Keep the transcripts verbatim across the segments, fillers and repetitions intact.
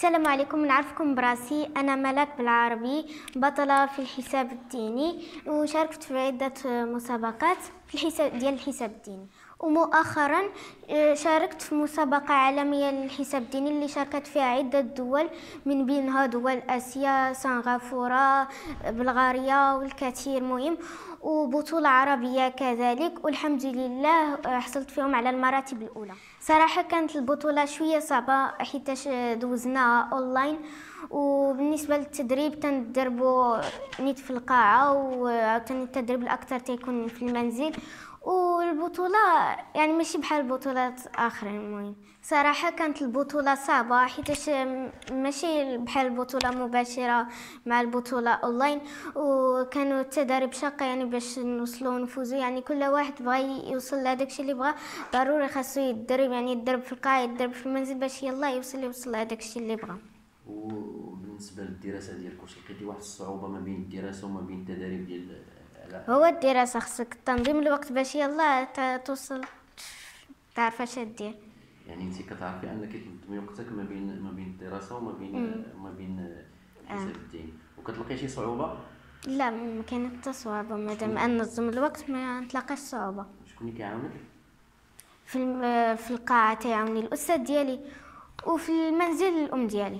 السلام عليكم. نعرفكم براسي، أنا ملك بالعربي، بطلة في الحساب الديني، وشاركت في عدة مسابقات في الحساب ديال الحساب الديني. ومؤخرا شاركت في مسابقة عالمية للحساب الديني اللي شاركت فيها عدة دول، من بينها دول آسيا، سنغافورة، بلغاريا والكثير مهم، وبطولة عربية كذلك، والحمد لله حصلت فيهم على المراتب الأولى. صراحة كانت البطولة شوية صعبة حيتاش دوزناها أونلاين، وبالنسبة للتدريب تندربوا نيت في القاعة، وعاوتاني التدريب الأكثر تيكون في المنزل. والبطولة يعني ماشي بحال البطولات آخرين. المهم صراحة كانت البطولة صعبة حيتاش ماشي بحال البطولة مباشرة مع البطولة أونلاين، وكانوا التدريب شاقة يعني باش نوصلوا ونفوزوا. يعني كل واحد بغى يوصل لهداك الشيء اللي بغى، ضروري خاصو يتدرب، يعني يتدرب في القاعة، يتدرب في المنزل باش يلا يوصل يوصل لهداك الشيء اللي بغى. وبالنسبة للدراسة ديالك، واش لقيتي واحد الصعوبة ما بين الدراسة وما بين التدريب ديال؟ هو الدراسة خصك تنظيم الوقت باش يلا توصل تعرف اش دير. يعني انت كتعرفي انك تنظمي وقتك ما بين ما بين الدراسة وما بين ما بين الحساب الديني، وكتلقي شي صعوبة؟ لا، ما كاين حتى صعوبة، مادام انظم الوقت ما نتلاقاش صعوبة. شكون اللي كيعاونك؟ في في القاعة تيعاوني الأستاذ ديالي، وفي المنزل الأم ديالي.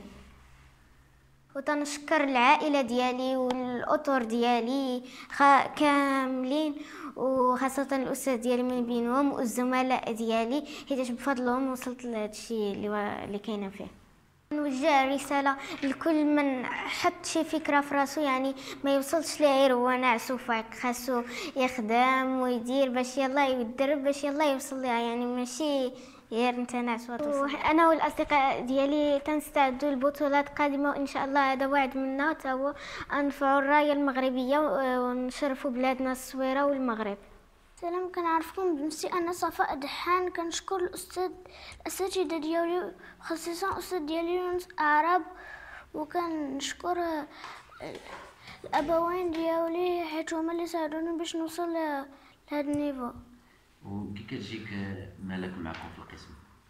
وتنشكر العائلة ديالي والأطر ديالي كاملين، وخاصة الأستاذ ديالي من بينهم، والزملاء ديالي حيتاش بفضلهم وصلت لهذا الشيء اللي اللي كاينه فيه. نوجه رسالة لكل من حط شي فكرة في راسو، يعني ما يوصلش ليه غير هو ناعس وفايق، خاصو يخدم ويدير باش يلا يدرب باش يلا يوصل ليها، يعني ماشي غير انت ناعس وتوصل. انا والاصدقاء ديالي تنستعدوا لبطولات قادمه، وان شاء الله هذا وعد منا تا هو نرفعوا الرايه المغربيه ونشرفوا بلادنا الصويره والمغرب. سلام، كنعرفكم بنفسي، انا صفاء دحان. كنشكر الاستاذ الاساتذه ديالي، خصيصا الاستاذ ديالي يونس اعراب، وكنشكر الابوين ديالي حيت هما اللي ساعدوني باش نوصل لهذا النيفو. وكي كتجيك مالك معكم في القسم؟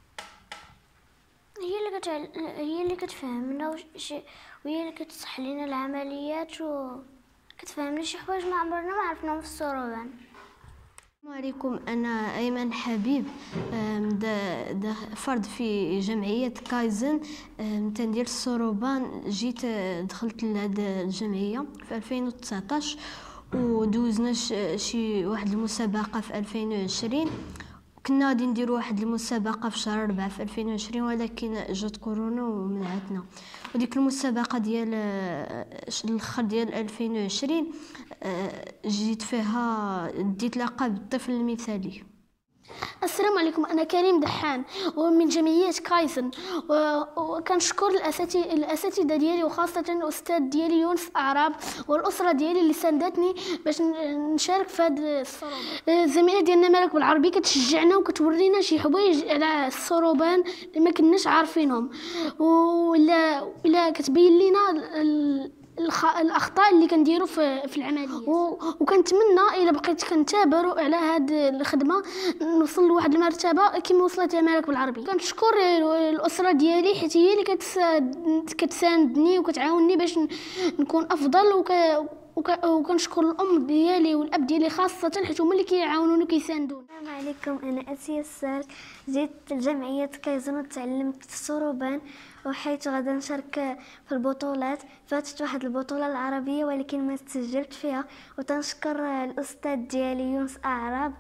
هي اللي كتعل... هي اللي كتفهمنا وش... وهي اللي كتصح لنا العمليات وكتفهمنا شي حوايج ما عمرنا ما عرفناهم في السروبان. السلام عليكم، انا ايمن حبيب، دا دا فرد في جمعيه كايزن، تندير السروبان. جيت دخلت لهذه الجمعيه في ألفين وتسعطاش، ودوزنا شي واحد المسابقه في ألفين وعشرين. كنا غادي نديروا واحد المسابقه في شهر أربعة في ألفين وعشرين، ولكن جات كورونا ومنعتنا. وديك المسابقه ديال الاخر ديال ألفين وعشرين جيت فيها ديت لقب الطفل المثالي. السلام عليكم، انا كريم دحان ومن جمعيه كايزن، وكنشكر الاساتذه الاساتذه ديالي، وخاصه الاستاذ ديالي يونس اعراب، والاسره ديالي اللي ساندتني باش نشارك في هذا السروبان. الزميله ديالنا مالك بالعربي كتشجعنا وكتورينا شي حوايج على السروبان اللي ما كناش عارفينهم، ولا ولا كتبين لنا الاخطاء اللي كنديروا في في العمليه. وكنتمنى الا بقيت كنتابر على هذه الخدمه نوصل لواحد المرتبه كما وصلت مالك بالعربي. كنشكر الاسره ديالي حيت هي اللي كتساندني وكتعاونني باش نكون افضل، وك وكنشكر الام ديالي والاب ديالي خاصه حيت هما اللي كيعاونوني وكيساندوني. السلام عليكم، انا اسيا السالك، جيت لجمعيه كايزن وتعلمت السروبان، وحيت غادا نشارك في البطولات. فاتت واحد البطوله العربيه ولكن ما تسجلت فيها، وتنشكر الاستاذ ديالي يونس اعراب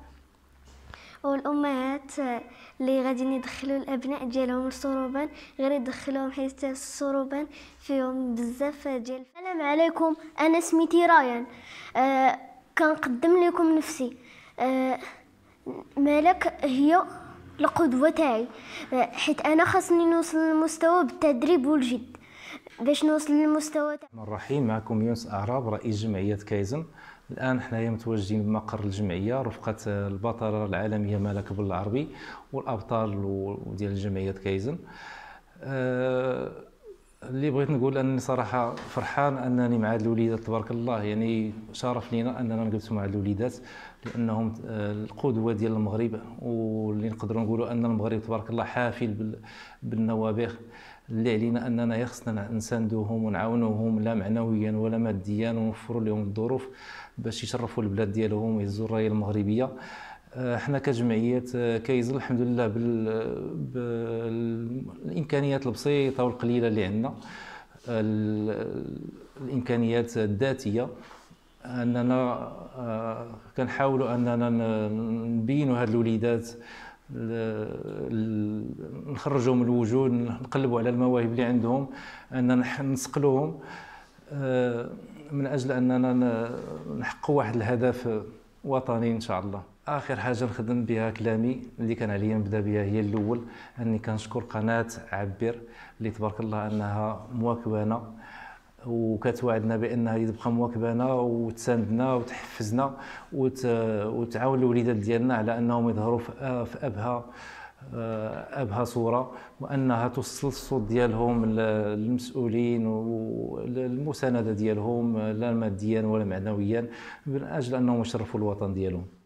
والامهات اللي غادي يدخلوا الابناء ديالهم للسروبان، غير يدخلوهم حيت السروبان فيهم بزاف ديال. السلام عليكم، انا سميتي رايان، آه كنقدم لكم نفسي. آه مالك هي القدوه تاعي، آه حيت انا خاصني نوصل للمستوى بالتدريب والجد باش نوصل للمستوى تاعي. الرحيم، معكم يونس اعراب رئيس جمعيه كايزن. الان حنايا متواجدين بمقر الجمعيه رفقه البطله العالميه مالك بالعربي والابطال ديال جمعيه كايزن. أه اللي بغيت نقول انني صراحه فرحان انني مع هاد الوليدات تبارك الله، يعني شرف لينا اننا نجلسوا مع الوليدات لانهم القدوه ديال المغرب، واللي نقدروا نقولوا ان المغرب تبارك الله حافل بالنوابغ. اللي علينا اننا خصنا نساندوهم ونعاونوهم لا معنويا ولا ماديا، ونوفروا لهم الظروف باش يشرفوا البلاد ديالهم ويهزوا الرايه المغربيه. حنا كجمعيه كايزن الحمد لله بالامكانيات البسيطه والقليله اللي عندنا، الامكانيات الذاتيه، اننا كنحاولوا اننا نبينوا هاد الوليدات، نخرجوهم من الوجود، نقلبوا على المواهب اللي عندهم، اننا نسقلوهم من اجل اننا نحققوا واحد الهدف وطني ان شاء الله. اخر حاجه نخدم بها كلامي اللي كان عليا نبدا بها هي الاول، اني كنشكر قناه عبر اللي تبارك الله انها مواكبانا وكتوعدنا بانها تبقى مواكبانا وتساندنا وتحفزنا وتعاون الوليدات ديالنا على انهم يظهروا في ابهى ابهى صوره، وانها توصل الصوت ديالهم للمسؤولين والمسانده ديالهم لا ماديا ولا معنويا من اجل انهم يشرفوا الوطن ديالهم.